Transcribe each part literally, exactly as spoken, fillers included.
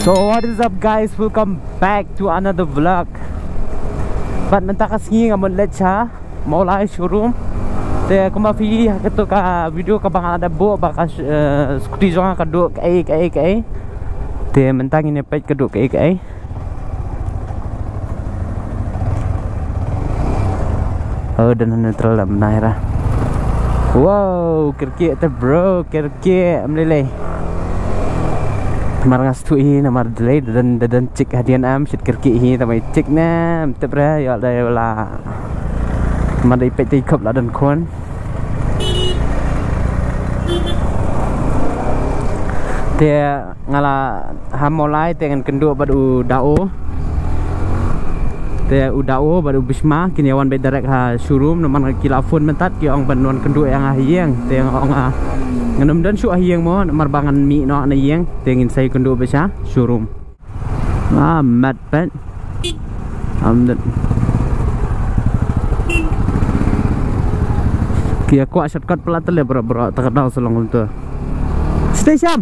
So what is up guys, welcome back to another vlog. But mentakas ngi ngamon lecha maulai showroom. Te kuma fi ketu ka video ka bang ada bo baka scooty jonga ka do kai kai kai. Te mentang ini page ka do kai kai. Oh dan neutral lah menahira. Wow, kirki te bro, kirki meleleh. Marangas tu ini nama delay dan dan cek hadian am sit kirki ini tapi cek na tebra ya dah lah mana ipet ikap lah dan kon dia ngala hamolai dengan kenduk badu dao dia udao badu bisma kini awan bedarek ha showroom naman kilafon mentat ki ong banuan kenduk yang ahiang dia ong ah nganam dan su ahiang mo marbangan mi no na yang tengin saya kenduk besa showroom ah mat pat am dat kia kuat shortcut pula tele bro-bro takadau selong tu station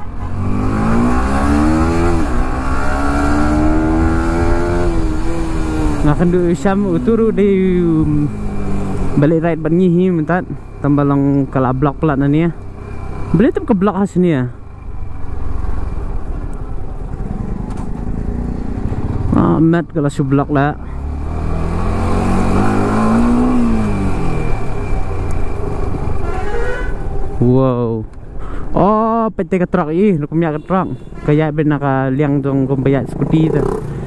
nga kenduk syam uturu di balik right bangihi mentat tambalang kala blok pula na niya. Beli tu ke blok khas ni ya. Ah, mat kalau su blok lah. Wow. Oh, pete ke truk ih, nak punya ke truk. Kayak ben nak liang dong kumbayat scooty tu.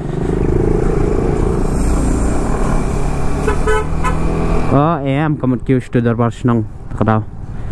Oh, em kamu kiu sudah darbar senang tak tahu.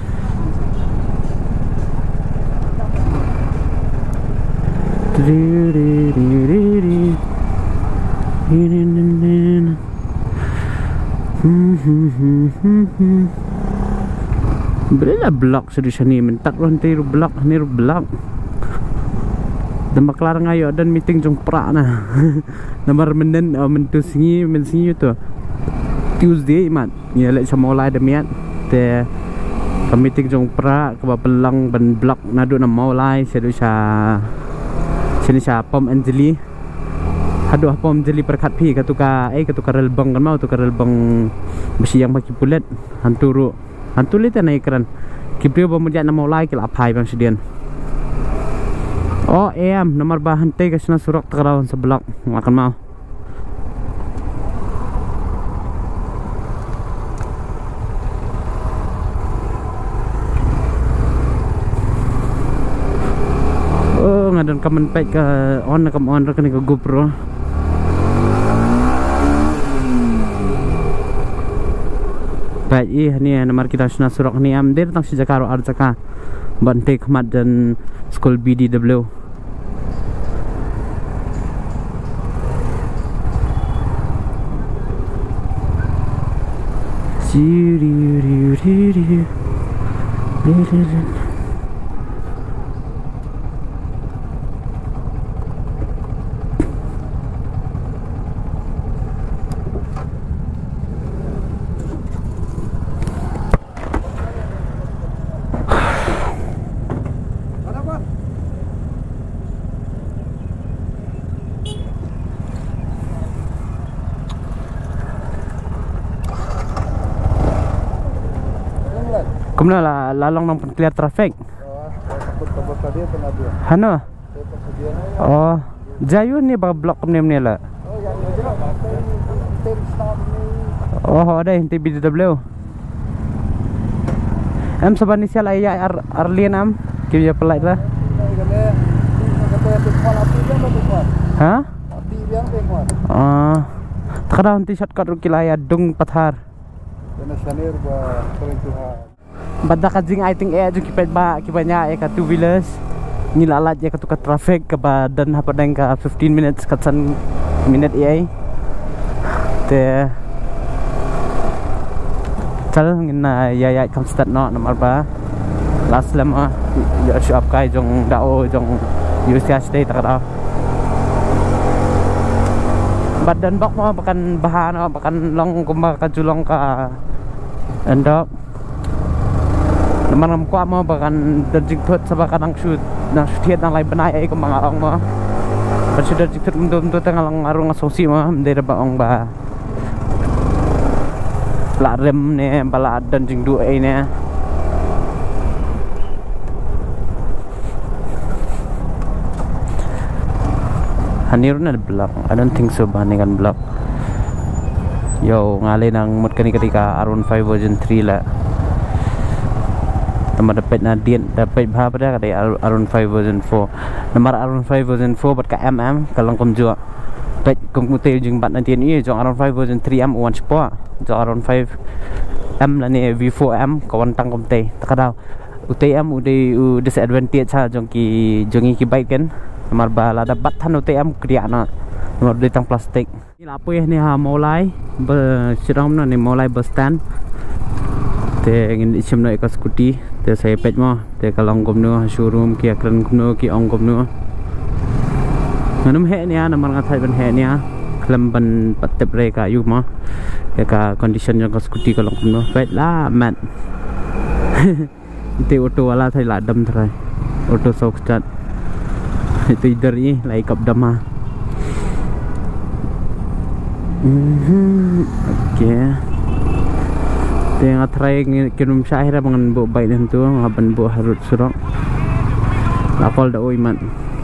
Berilah blok sedih sini mentak loh nanti blok ni blok. Demak larang ayo dan meeting jong prak nah. Nomor menen mentu singi men singi tu. Tuesday mat ni lek sama olai demiat te meeting jong prak ke belang ben blok nadu na maulai sedusa sini sa pom anjeli aduh pom anjeli perkat pi katuka eh katuka relbang kan mau tukar relbang besi yang bagi bulat hanturu hantuli ta naik keran kibrio bamudian na maulai kil apai bang sedian oh em nomor bahan te kasna surok takarawan sa blok makan mau dan kamen pek ke on kam on rekani ke GoPro pek ih ni nomor kita suna surok ni am der tang si jakaro arjaka bante khmat dan school B D W Kumna lah lalong nang clear traffic. Hano? Oh, Jayun ni bag blok ni ni lah. Oh, ada yang T B D W. Am saban ni sial ayah ar Arlin am, kira pelai lah. Hah? Ah, takada nanti shortcut rukilaya dung pathar. Bada kajing I think eh ju kipet ba kipanya eh ka two wheelers nilalat ya ka tu ka traffic ka badan hapadang ka fifteen minutes katsan minute eh te chal ngina ya ya kam start no nomor ba last lama ya shop kai jong dao jong yusia stay takada badan bak mo bakan bahan bakan long kumba ka julong ka endok naman kuat mo bahkan derjik thot sa baka nang shoot nang shoot nang lai banai ay ko mga ong mo sudah jikut untuk tengah lang arung asosi mah mendera baong ba la rem ne bala dan jing du ai ne hanirun ada block. I don't think so bandingan block. Yo ngalih nang mut kani ketika R fifteen version three lah. Nama dapat na dian dapat bah pada kadai R fifteen version four. Nomor R fifteen version four bat ka M M kalau kum jua. Baik kum kutel jing bat nanti ni jong R fifteen version three M one sport. Jong R fifteen M lah ni V four M kawan tang kum teh. Takadau. Utai M udai u disadvantage ha jong ki jongi ki baik kan. Nomor bala dapat tan utai M kriak na. Nomor di tang plastik. Ni apa ya ni ha mulai bersiram na ni mulai bus stand. Te ngin isim na ikas skuti te saya pet mo te kalong kom no showroom ki akran kom no ki ong kom no nganum he nia namar ngathai ban he nia klam ban patep re ka yu mo ya ka condition yang skuti kalong kom no pet la mat te auto wala thai la dam thrai auto sok chat itu idar ni lai kap dam ha okay. Yang atrai kinum syahira mangan bu baik dan tu ngaban bu harut surok lapol da oiman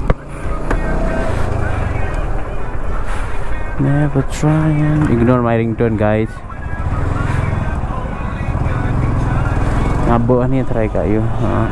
never try and ignore my ringtone guys ngabo ni try kayu ha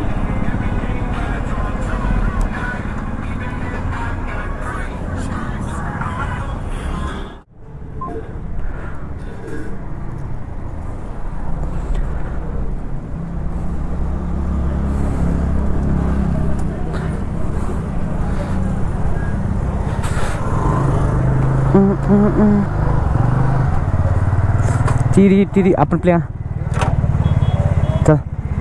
tiri tiri apa plan tuh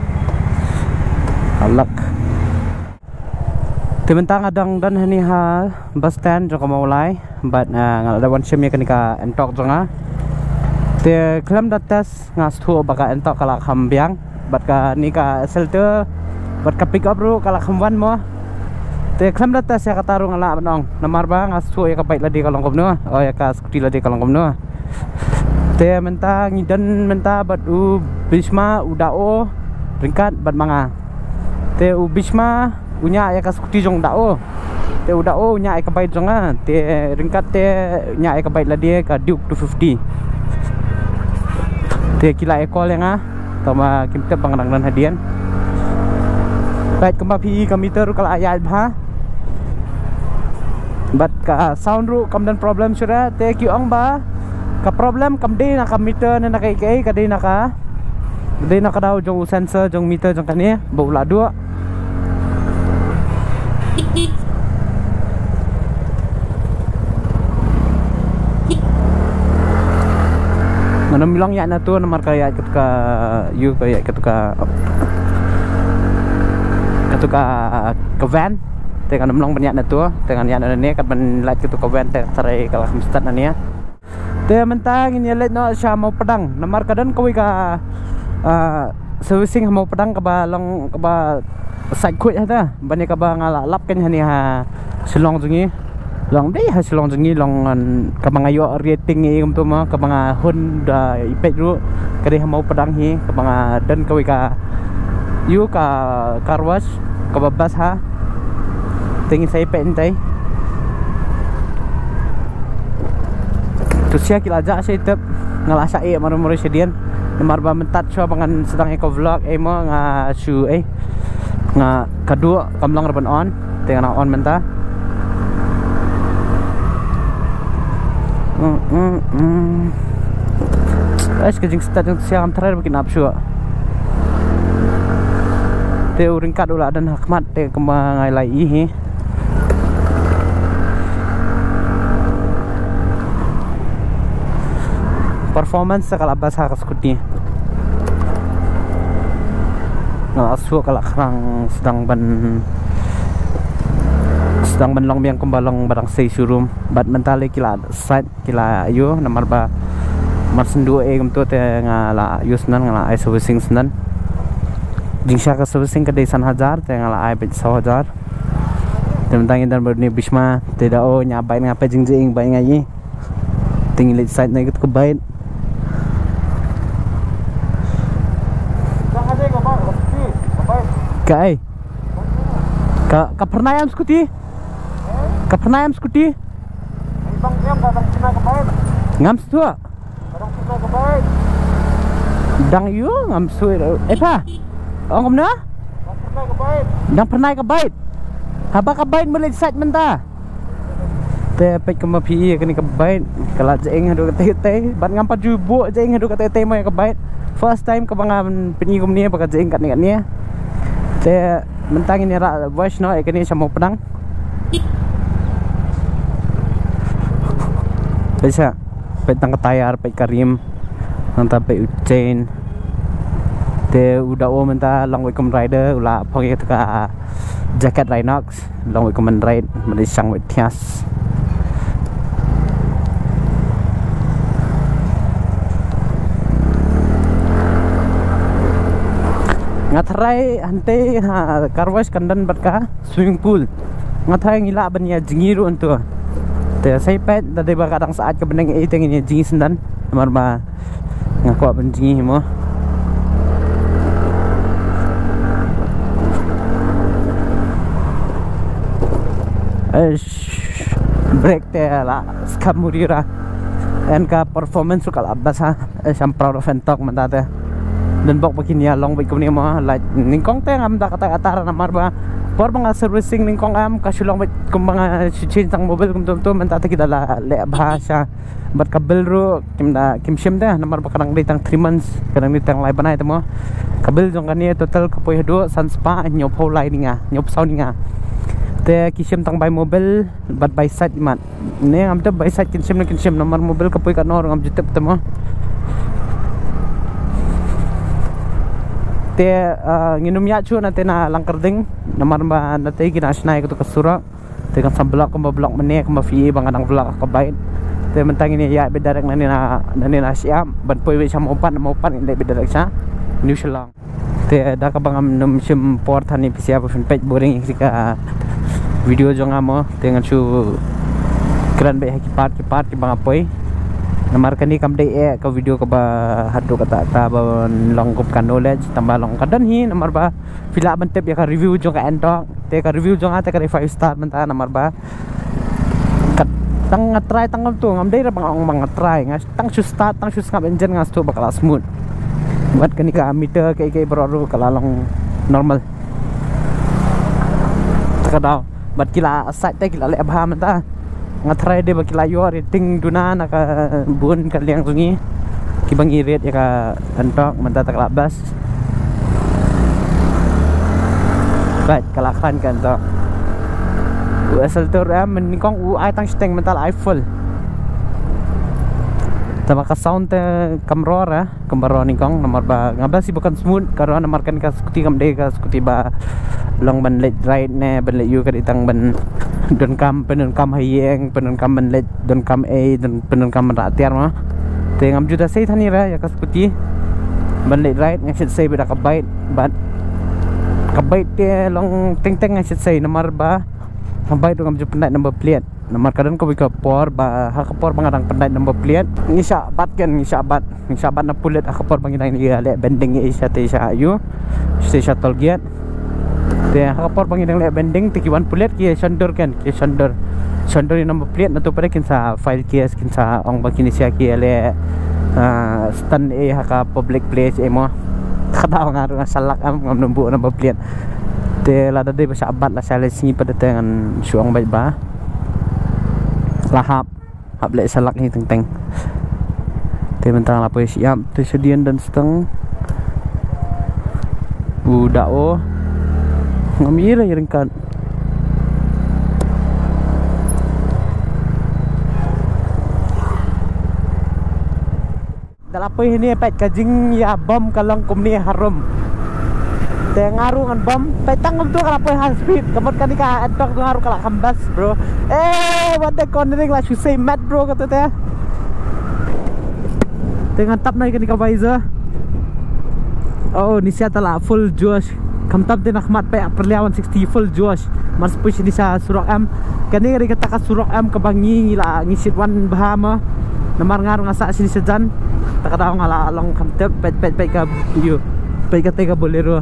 alak tementang adang dan hani ha bus stand jong mau lai but ngal ada one shame kan ka entok jonga te klam datas ngas thu baka entok kala khambyang but ka ni ka shelter but ka pick up ru kala khamwan mo te klam datas ya katarung ala nong namar ba ngas thu ya ka bait ladi kalong kom no oh ya ka skuti ladi kalong kom no te menta ngidan menta bat u bisma udao ringkat bat manga te u bisma unya ya ka skuti jong dao te udao nya ka bait jonga te ringkat te nya ka bait ladi ka Duke two fifty te kila ekol yang ah tama kimte pangrang dan hadian bait kemba pi komputer kala ayat bha bat ka sound ru kam dan problem sudah te ki ong ba ka problem kam di naka meter na nakaikai ka di naka di naka daw jong sensor jong meter jong kani baula dua manam bilang ya na tu nomor kaya ketuka you kaya ketuka ketuka ke van dengan bilang banyak na tu dengan ya na ni kan ban light ketuka van te sarai kala mistad na ni te mentang ini let no sya mau pedang namar kadan koi ka servicing mau pedang ka ba long ka ba side quit ha bani ka ba ngala lap kan hani ha silong jungi long dei ha silong jungi long ka mga yo rating ni um tu ma ka mga Honda ipet ru ka dei mau pedang hi ka mga dan koi ka yu ka car wash ka ba bas ha tingin sa ipet intai Sia kila aja saya tep ngalasa eh maru-maru sedian nomor ba mentat so pangan sedang eco vlog eh mo nga su eh nga kedua kamlang reban on tengah on menta mm mm mm es kejing start yang siang terakhir bikin apsu te uringkat ulah dan hakmat te kembang ngai lai hi performance sekala bahasa skuti ngasu kala kerang sedang ban sedang ban long biang kembalong barang sei showroom bat mentale kila site kila ayo nomor ba marsendu e kum to te ngala yusnan ngala ai servicing snan jingsha ka servicing ka desan hazar te ngala ai bet one thousand Tentang intan baru ni Bisma tidak oh nyabain ngapa jing-jing baik ngaji. Tinggal di side na ikut ke bait. Kai. Ka ka pernah ayam skuti? Ka pernah ayam skuti? Bang Jam datang sini ke bait. Ngam tua. Datang sini ke bait. Dang yu ngam su. Eh pa. Ong komna? Datang sini ke bait. Dang pernah ke bait. Haba ke bait mulai side menta. Te pek ke mapi ke ni ke bait. Kalau jeng hadu ke teh ban ngam pa ju bu jeng hadu ke teh mai ke bait. First time ke bangan penyi kum ni bakal jeng kat ni kat ni. Te mentang ini rak voice no ikani sama pedang. Bisa petang ketayar pet karim nanta pet ucain te udah o menta long wekom rider ula pogi ka jacket Rhinox long wekom ride melisang wetias ngatrai hante ha karwas kandan batka swimming pool ngatrai ngila banya jingiru untuk te sai pet tadi ba kadang saat ke benang iteng ini jingi sendan nomor ba ngaku ben jingi mo eh break te la skap murira en ka performance kala abasa eh sam proud of entok mandate dan bok begini ya long baik ni mo like ningkong te ngam da kata atara nomor ba por mga servicing ning kong am kasulong met kung mga change tang mobile kum tum tum menta kita la le bahasa bat kabel ro kim da kim sim da nomor bakang ditang three months kadang ditang lai banai temo kabel jong kan ni total kapoy do san spa nyop ho lai ninga nyop sau ninga te kisim tang by mobile bat by side mat ne am te by side kisim kin sim nomor mobile kapoy kan nor ngam jutep temo te nginum ya cu nanti na langkerding nomor ba nanti kina snai ke kasura te kan samblak ke blok mene ke mafi bang adang blok ke bait te mentang ini ya bedarak nani na nani na siam ban poi we sama opat nama opat ini bedarak sa new selang te da ka bang num sim port thani pisia pa page boring sika video jong amo te ngan cu kran be kipat kipat ki bang apoi nomor kani kam dei e ka video ka ba hadu kata ta ba longkup kan knowledge tambah long kadan hi nomor ba pila bantep ya ka review jong ka entok te ka review jong ate ka five star menta nomor ba kat tang ngatry tang tu ngam dei ra bang ong bang ngatry ngas tang su start tang su ngap engine ngas tu bakal smooth buat kani ka meter kai kai bro kala long normal takadaw bat kila site te kila le ba menta ngatry de baki layo rating duna naka bun kaliang sungi kibang irit ya ka antok menta tak labas baik kalakan kan to u asal tur am menikong u ai tang steng mental i full tama ka sound te kamera kamera nikong nomor ba ngabas si bukan smooth karo nomor kan ka skuti kam de ka skuti ba long ban let right ne ban let you ka ditang ban don kam penon kam hayeng penon kam ban let don kam a don penon kam ratiar ma te ngam juda sei thani ra ya ka skuti ban let right ngasit sei beda ka bait bat ka bait te long teng teng ngasit sei nomor ba ka bait ngam ju pendai number plate nomor kadang ko ka por ba ha ka por bangadang pendai number plate ngisa bat kan ngisa bat ngisa bat na pulet ka por bangidang ni le bending e sa te sa ayu se sa tol giat te ha por bangidang le bending te kiwan pulet ki sondor kan ki sondor sondor number plate na to pare kin sa file case kin sa ong bagini sia ki le stand e ha ka public place e mo kada ngaru salak am ngam numbu number plate te la dade basa abat la sale singi pada dengan suang baik ba lahap hap le salak ni teng teng te mentang la pois siap te sedian dan seteng udah oh ngamira irengkan dalapoy ini pet kajing ya bom kalong kumni harum te ngaru ngan bom petang tu kalapoy high speed kamot kan ka adok tu ngaru kala kambas bro eh what the cornering la susay mat bro kata te te ngantap nai kan ka visor oh ni sia tala full josh kamtab din akhmat pa perliawan sixty full Josh mas push di sa surok am kani ri kata ka surok am kabangi ngila ngisit wan bahama namar ngar ngasa sini sejan takadaw ngala along kamtab pet pet pet ka yo pet ka tega bolero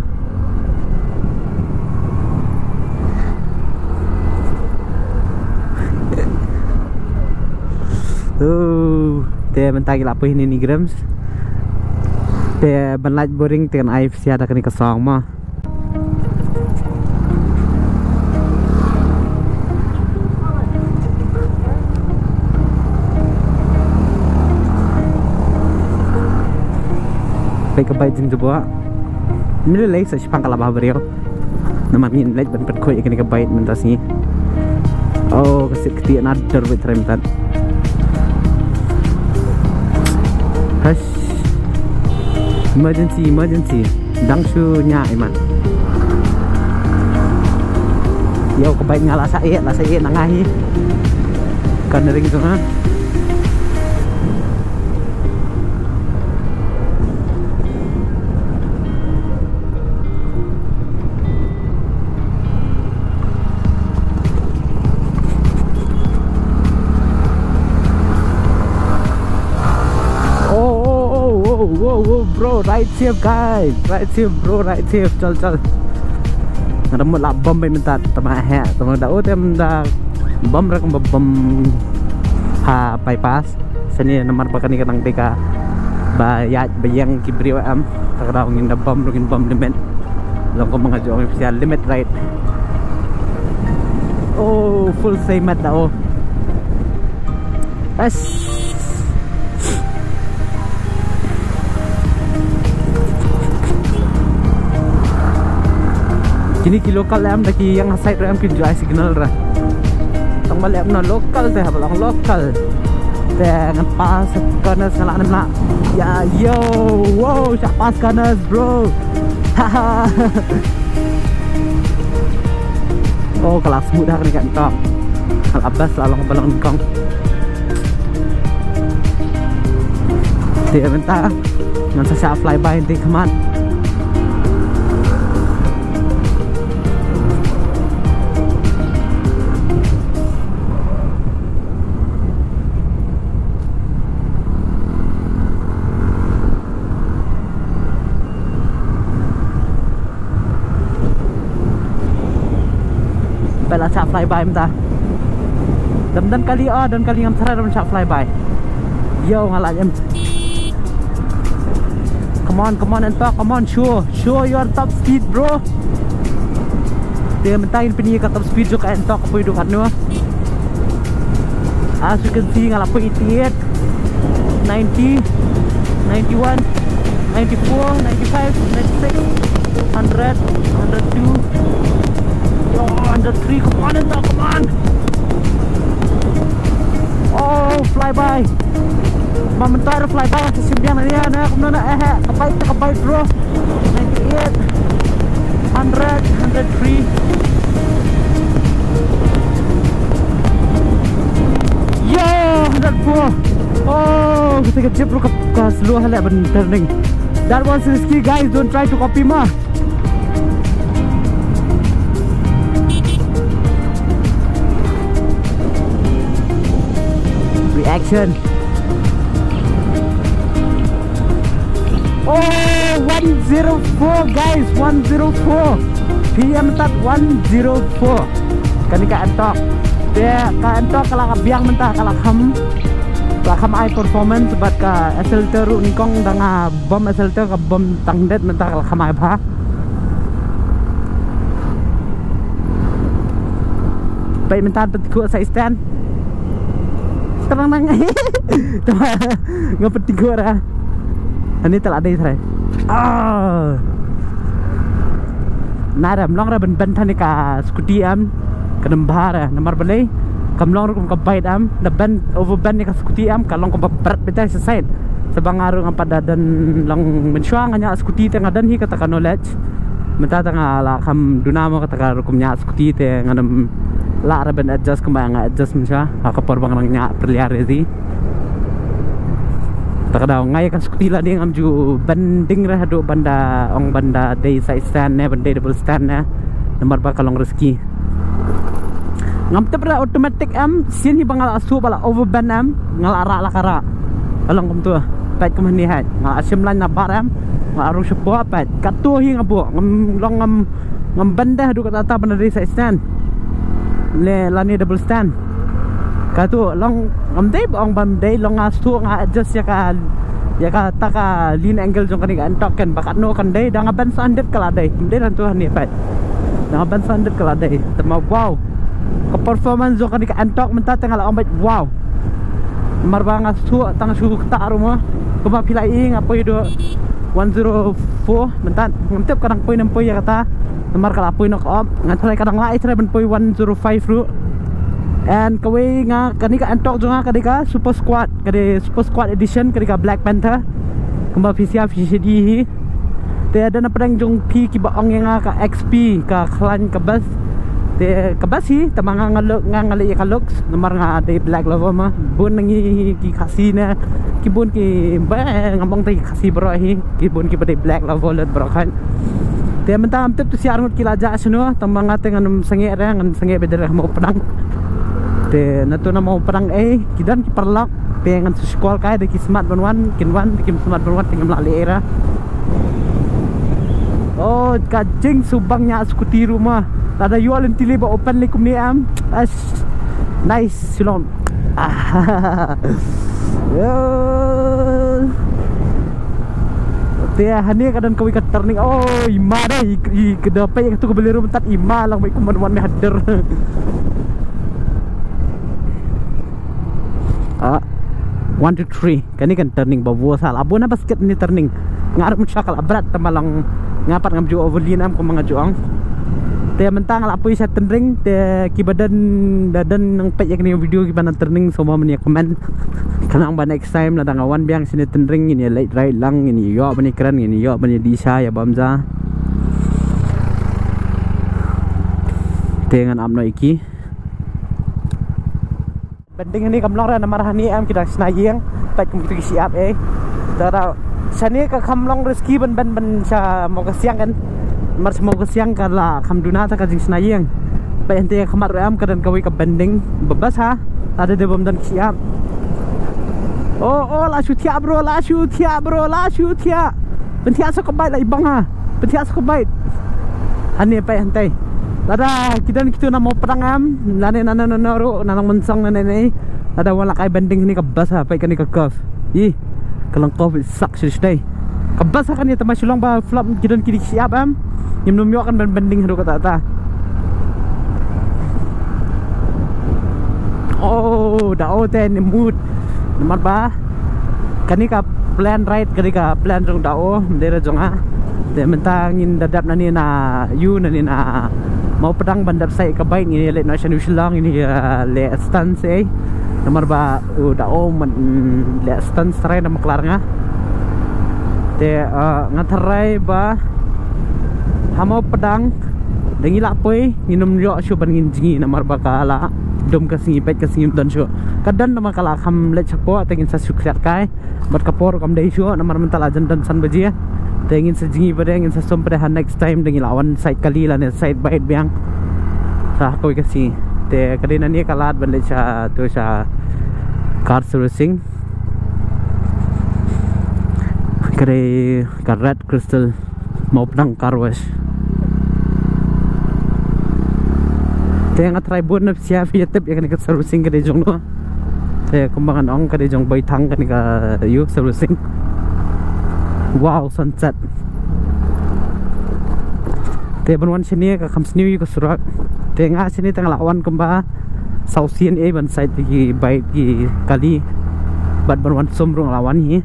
oh te mentagi lapo ini ni grams te banlaj boring ten I F C ada kani kasong ma baik kebaik jeng coba ini lagi saya sepang kalah beriau namanya lagi ban perkoi kini kebaik mentasnya oh kasih ketik nadar buat remtan hush emergency emergency dangshu nya iman yo kebaik ngalah saya lah saya nangahi kan ring tu ha bro right here guys right here bro right here chal chal ada một là bom bên ta tầm hạ tầm đã ốt em đã bom ra con bom ha bypass sini nomor pakai kadang teka bayat bayang kibrio am takdaw ngin da bom ngin bom limit long ko mga jo official limit right oh full same at oh as kini ki lokal am lagi yang side ram kin jo signal ra tong balik am na lokal teh balang lokal teh ngepas kana salah na ya yo wow sak pas kana bro haha oh kelas mudah kan kan tok al abbas lalang balang kong dia minta ngan sa fly by nanti keman lah cak flyby minta dan dan kali oh dan kali ngam cara cak flyby yo ngalah em come on come on and talk come on show show your top speed bro dia mentain pini ka top speed juga and talk apa hidup anu as you can see ngalah po eighty-eight ninety ninety-one ninety-four ninety-five ninety-six one hundred one hundred two oh, one hundred three, come on and come on. Oh, flyby. Momentar flyby sa simbiang na yan. Kung na eh, kapait na kapait bro. ninety-eight, one hundred, one hundred three. Yo, one hundred four. Oh, ketika jeep bro ke seluruh halak ben turning. That was risky guys, don't try to copy mah. Action. Oh, one oh four guys, one oh four. P M tat one oh four. Kani ka antok. Dia ka antok kalau biang mentah kalau ham. Kalau ham I performance bat ka S L T ru nikong danga bom S L T ka bom tangdet mentah kalau ham I ba. Pai mentah petiku sa stand. Terang nang ngapa tiga orang ini telah ada isra ah nara mlong ra ben ben thanika scooty am kadam bahara namar balai kamlong rum ka bait am da ben over ben ni ka scooty am kalong ko berat betai sa side sebangaru ngapa dadan long mensyang nya scooty te ngadan hi kata knowledge menta tanga la kam dunamo kata ka rum nya scooty te ngadam la raben adjust kembang adjust mensya aku porbang nang nya perliar sih takadaw ngay kan skutila ding am ju banding rah do banda ong banda day side stand ne banda double stand ne nomor ba kalong rezeki ngam tepra automatic am sin hi bangal asu bala overband am ngal ara la kara kalong kum tu pat kum ni hat ngal asim lan na baram ngal aru sepo pat katu hi ngabu ngam long ngam ngam banda do kata banda day side stand le lani double stand katu long ngam day ong bam day long asu nga adjust ya ka ya ka taka lean angle jong kani antok kan bakat no kan day dang ban sandet kala day day dan tu ni pat dang ban sandet kala day tema wow ke performance jong kani antok menta tengah ong bat wow marbang asu tang su ta rumah kuma pilai ing apa itu one oh four menta ngentep kadang poin empoi ya kata nomor kala poin nok op ngatrai kadang lai trai ben poi one oh five ru and kawe nga kanika antok jonga kadika super squad kade super squad edition kadika Black Panther kemba visia visi di te ada na pedang jong pi ki baong nga ka X P ka klan ka bas te ka bas hi tamanga ngalok nga ngali ka looks nomor nga de black love ma bun ngi ki kasina ki bun ki ba ngambong te kasi bro hi ki bun ki bade black love let bro kan te mentam tep tu siar ngut kilaja seno tamanga te nganum sange ra ngan sange bedere mo pedang te nato na mau perang eh kidan ki perlak pengen su sekolah kaya de ki smart banwan kinwan ki smart banwan tingam la era oh kajing subangnya skuti rumah ada yual tili ba open likum ni am as nice silon yo te hani kadan kawi kat turning oh ima dah i kedapai yang tu kebeli rumah tat ima lang mai kuman-wan hader ah one two three kani kan turning bawa sal abuna basket ni turning ngarep musyakal abrat tamalang ngapat ngamju overlin am ko mga juang te mentang ala apoy sa turning te kibadan dadan nang pet yak ni video kiban turning semua meni komen kanang ba next time na dangawan biang sini turning ini late right lang ini yo bani keren ini yo bani disa ya bamza tengan amno iki banding ini kamlong ra namar hani am kita snayeng pat kum kita siap eh dara sani ka kamlong rezeki ban ban ban sa mau ke siang kan mar mau ke siang kala kamduna ta ka jing snayeng pa ente kamar am kadan kawi ka banding bebas ha ada de bom dan siap oh oh la shutia bro la shutia bro la shutia pentia sa kabait la ibang ha pentia sa kabait hani pa ente Lada kita kita na mau perang am lane nana naro nanang mensang nane nei ada wala kay banding ni kabas ha pa kani ka golf ih kalang golf sucks today kabas kan ya tamas lang ba flop kita kiri siap am yum num yo kan banding hado kata ta oh da o ten mood nomor ba kani ka plan right kani ka plan jong da o dera jong ha de mentangin dadap nani na you nani na mau pedang bandar saya ke baik ini le national silang ini le stance eh nomor ba udah om le stance try nama kelarnya te ngatarai ba hamau pedang dengi lapoi minum yo syu ban nginji nomor ba kala dom kasing pet kasing dan syu kadan nama kala kham le chapo tengin sa sukrat kai mat kapor kam dei syu nomor mental ajan dan san baji tengin sejingi pada ingin sesum pada next time dengan lawan side kali lah side bait biang sah kau kasih te kadina ni kalat balik sa tu sa car servicing kare karat crystal mau pedang car wash te nga try bon na siya fiatep ya kan servicing kade jong no te kumbangan ong kade jong bay thang kan ka yu servicing wow sunset te banwan sini ka kam sini ko surat te nga sini tang lawan kumba sausian e ban side di bait di kali bat banwan somrong lawan hi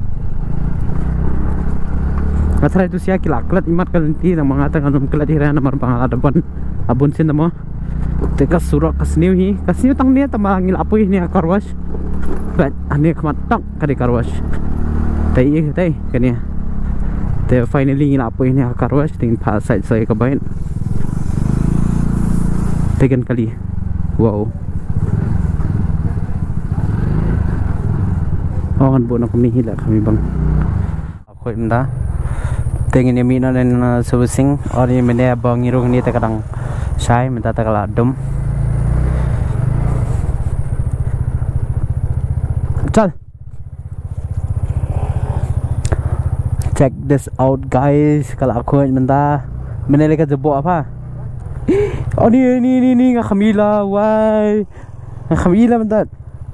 ngatrai tu sia kilaklat imat kalenti nang mga tang anum kelat hira namar pangadaban abun sin mo te ka surat ka sini hi ka sini tang ni tamangil apoy ni karwash bat ani kamatak kadi karwash tay tay kanya te finally ngila po ini karwas ting pa side saya kabayan tegan kali wow Oh kan buat nak kami hilang kami bang. Aku minta. Tengin yang mina dan servicing. Or yang mana abang irung ni tak kadang saya minta tak kalah dom. Chal. Check this out guys. Kalau aku minta mana lagi jebok apa? Oh ni ni ni ni ngah Kamila, why? Ngah Kamila bentar.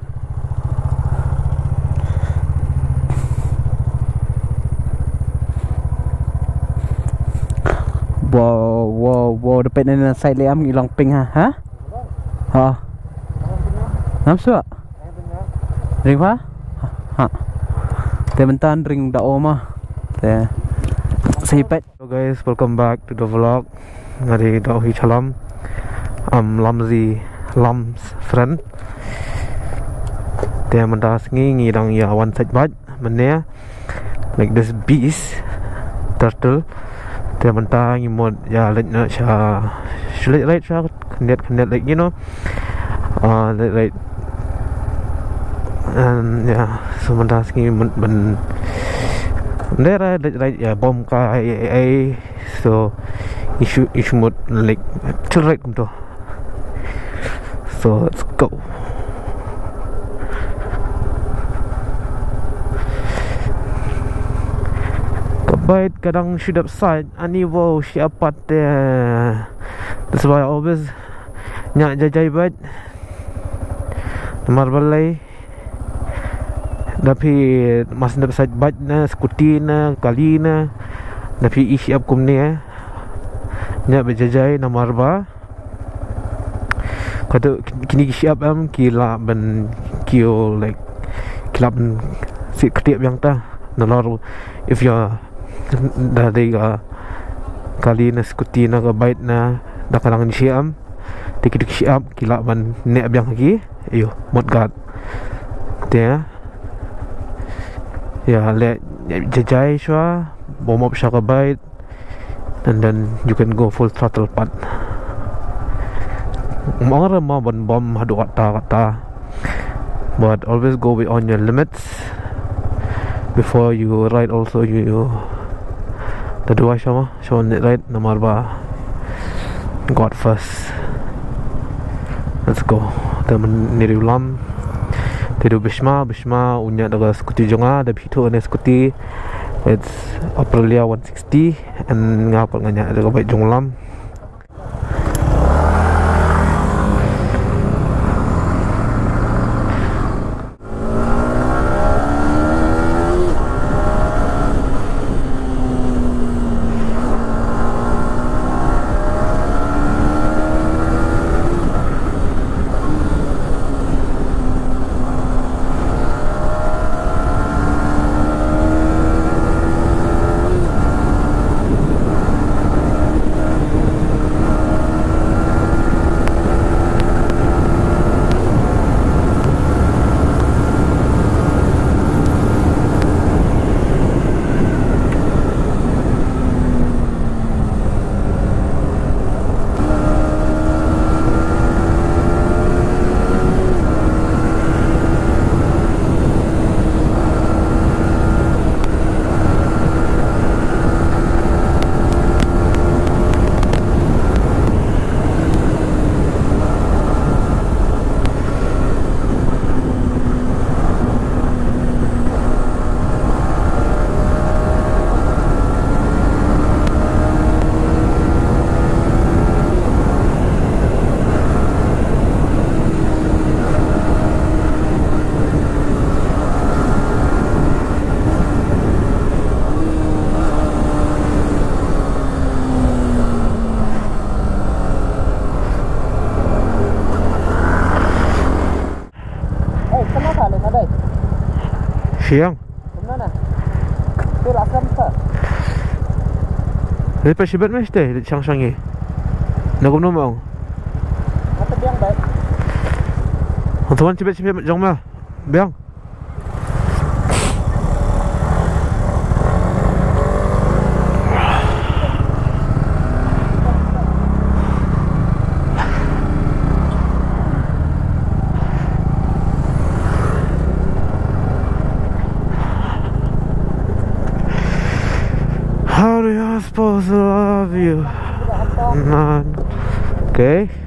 Wow, wow, wow, dapat na side liam ilang ping ha? Ha? Ha. Namsu? Ring pa? Ha. Te bentar ring da oma. Te. Sipet. So guys, welcome back to the vlog. Ngari Dauhi Chalam. I'm Lamzi Lam's friend. Dia mendas ngi ngi dang ya one side bite menia like this beast turtle. Dia mentah ngi mod ya let na sha shlet right sha connect connect like you know uh let right and yeah so mendas ngi men men let right ya bom ka ai ai so issue issue mode like chill right kum to. So let's go. Kabait kadang shoot up side ani wow siapa teh. That's why I always nyak jajai bait nomor balai tapi mas ndap side bait na skuti na kali na tapi isi up kum ni eh nyak berjajai nomor ba kata kini isi up am kila ben kio like kila ben si ketiap yang ta nalor if you dah dia kali na skuti na ka bait na dah kadang isi am dikit isi up kila ben ne yang lagi ayo mod guard dia ya let jajai shwa bom up shaka bait and then you can go full throttle part. Mga ma ban bom hadu kata kata, but always go beyond your limits before you ride. Also you the dua sama show it right nomor ba God first. Let's go. Temen niri ulam tidu Bishma Bishma unya daga skuti jonga da bito ne skuti. It's Aprilia one sixty and ngapal nganya daga bait jonglam. Siang. Kemana? Tu lakam ta. Lepas sibat mesti di sang-sangi. Nak guna mau. Apa biang baik? Tuan sibat-sibat jong mah. Biang. supposed to love you. Man. Okay.